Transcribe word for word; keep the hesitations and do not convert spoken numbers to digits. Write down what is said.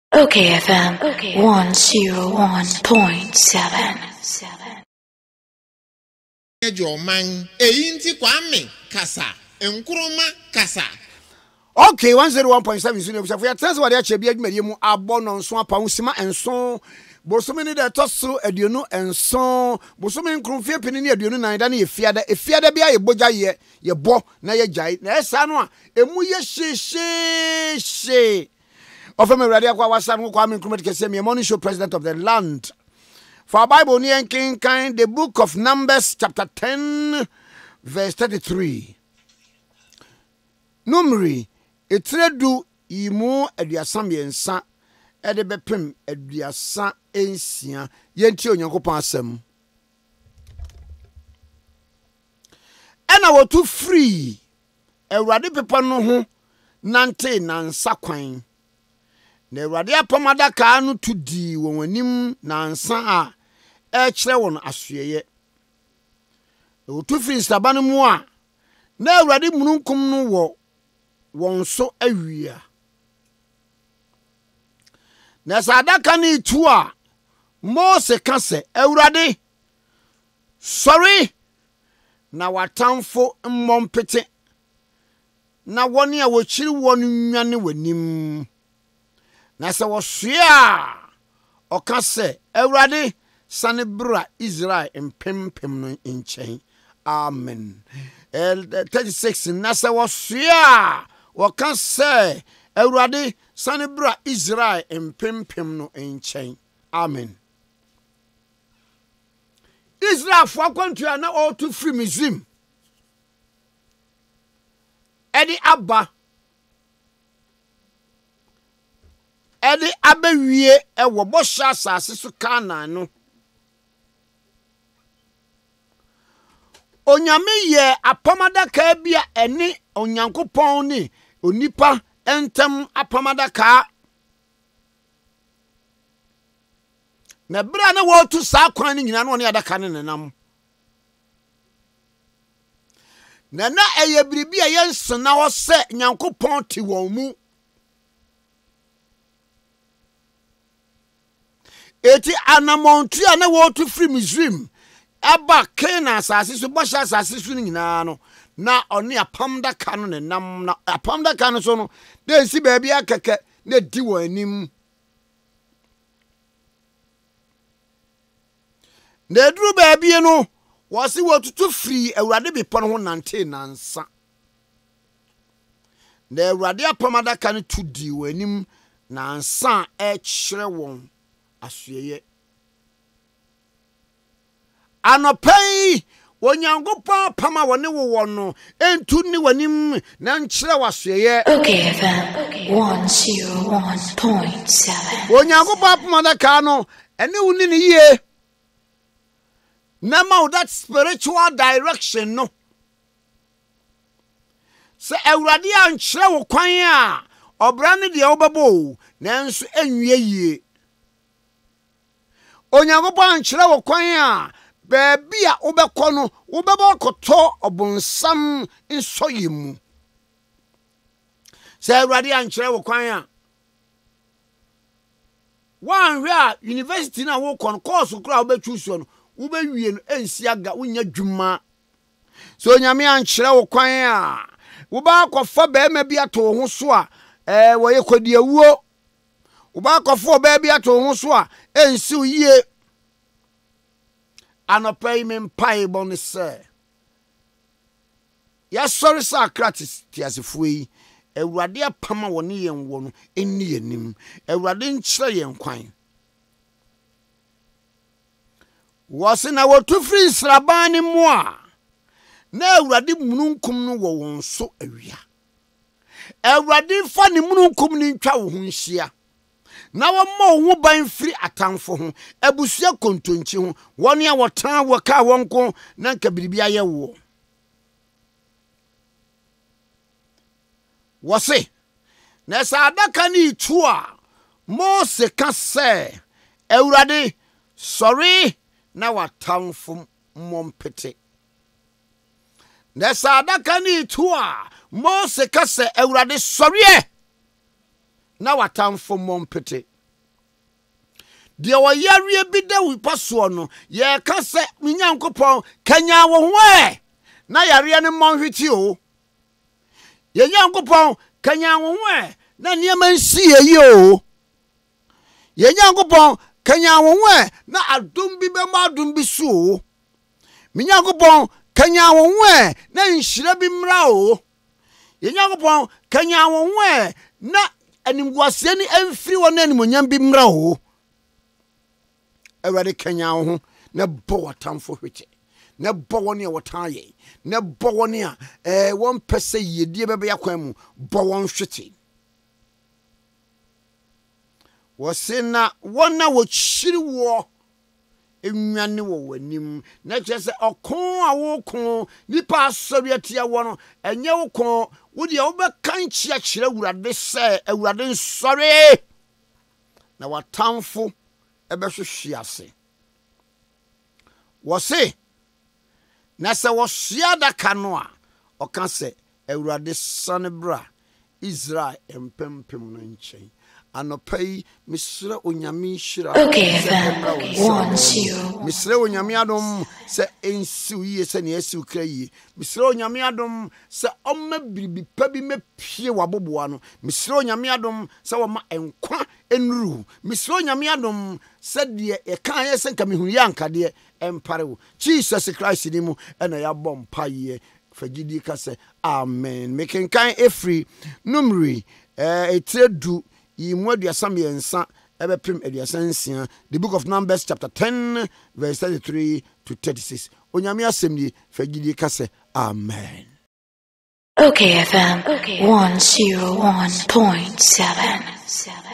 okayfm one oh one point seven. Ejo man eyinti kwame kasa Nkrumah kasa. Okay, one oh one point seven sunu for trans what ya chebia adwumari mu abo no nso apa hosima enso bosome ni da toso aduonu enso bosome nkrumfie pini ni aduonu nan da na efiada efiada bia ye boja ye ye bo na ye jai na esa no a emu ye hye Ofem Awurade akwa wasan kwame Nkrumah Tikese me morning show president of the land. For our Bible ni enkin kind the book of Numbers chapter ten verse thirty-three. Numeri etredu imu aduasam yensa ede bepem aduasa ensia yenti onyankopon asem. Ena wotu free Awurade pepa no ho nante nansa kwan. Na Awurade apamada ka no tudi won anim nansa a e kire won asoyeye. Wotu free stabanu mu a na Awurade mununkum no wo won so awia. Na sadaka ni tu a Mose ka se Awurade sorry na watamfo mmompete na woni a wochiri wonu nwane wanim. Na se wosoa o ka se Awurade sane bra Israel empempem no nchen. Amen. thirty-six na se wosoa o ka se Awurade sane bra Israel empempem no nchen. Amen. Israel fo akwantua na o to free Misrim. Edi abba Edi abewie ewo bosha asase so kana no. Onyame ye apamadaka bia eni onyankopon ni onipa entem apamadaka. Na bra na wo tu sa kwan ni nyina no ne adaka ne nenam. Na na eye biribi a yensena wo se nyankopon ti won mu. Eti anamontu a na wo tu free Misrim aba Canaan asase so bosha asase so nyina no na oni apamda ka no ne nam na apamda ka no so no de si ba bia keke na di wo anim na duru ba bia no wo si wo tutu free Awurade bi pon ho nante nansa na Awurade apamda ka no tu di wo anim nansa e kire won asoyeye anopai wonyankopon pama wone wo no entu ni wanim na nkire wasoyeye. okayfm one oh one point seven. Wonyankopon pama da ka no ene wuni ni ye na ma that spiritual direction no se Awurade a nkire wo kwan a obra ne de obebo nanso enwie yie. Onyankopon nkire wo kwan a beebi a obekọ no obebo koto obonsam nsoyemu. Se Awurade a nkire wo kwan a wan hwe a university na wo kon course kura obechuso no obewie no ensi aga wonya dwuma. So onyame a nkire wo kwan a wo ba akọfa beema bi ato ho so a eh wo ye kodiawuo Uba akọfo beebi ato ho so a ensi uye anopai me mpai bone se ya sorry sa kratis tiasefo yi Awurade apama woni yen wo no eni yanim Awurade nkire yen kwan wose na wotu free sraban mu a na Awurade mununkum no wo won so awia Awurade fa ni mununkum ni ntwa wo ho nhia na wo mo wo ban free atamfo ho abusua kontonchi ho woni a wotan wo ka wonko na nka biribia ye wo wose na sadaka ni tu a Mose ka se Awurade sorry na watamfo mompete. Na sadaka ni tu a Mose ka se Awurade sorry na watamfo mompete. de wayare bi da wi paso no ye ka se minyankopon kanya wo ho na yare ne monhweti o ye nyankopon kanya wo ho na niema nsi ye o ye nyankopon kanya wo ho na adom bi be ma adom bi so o minyankopon kanya wo ho na nhyira bi mra o ye nyankopon kanya wo ho na animguase ni emfiri wo na animonyam bi mra o Ewade kanya wo ho na bo watamfo hwete na bo woni e wotaye na bo woni a eh won pese yedie bebe yakwan mu bo won hwete wo se na wona wo kyiri wo enwane wo wanim na kyese okon a wo kon nipa asori atia wo no enye wo kon wo de wo be kan chia kyere awurade se awurade nsori na watamfo ebe hwehwe ase wo se na se wo hia da kano a o ka se awurade sane bra Israel empempem no nchen anopai misra onyame hira okay once you misra onyame adom se ensiu ye se ne esiu kra yi misra onyame adom se omma biribi pa bi mepie waboboa no misra onyame adom se wo ma enkwa enuru misra onyame adom se de e kan ye se nka mehunu yankade empare wo Jesus Christ ni mu ena ya bom paye fagidi ka se amen making kan efri numri eh etredu Yimwa duasam yensa ebeprim eduasansia the book of Numbers chapter ten verse thirty-three to thirty-six onyame asem fagidi kase amen. Okay F M one oh one point seven